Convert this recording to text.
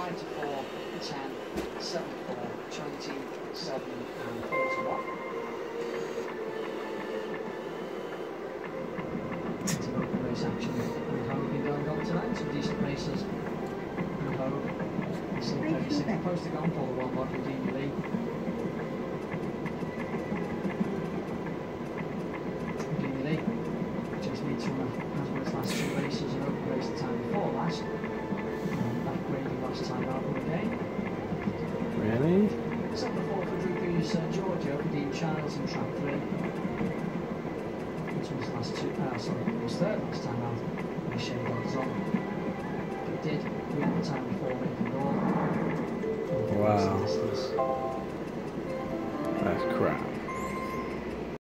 5 to 4, 10, 7 to 4, 20, 7 and 41. Some open race action with Hogue been going on tonight, some decent races. And Hogue is still 36th post to go on for the one model Dean Lee. Just needs to has won its last 2 races and open race the time before last. Back grading last time out of the game. Really? Set the 400 is Giorgio for Dean Childs in track 3. This was last 2, sorry, it was 3rd last time out when the shade odds on. It did win the time before making all. Wow. That's crap.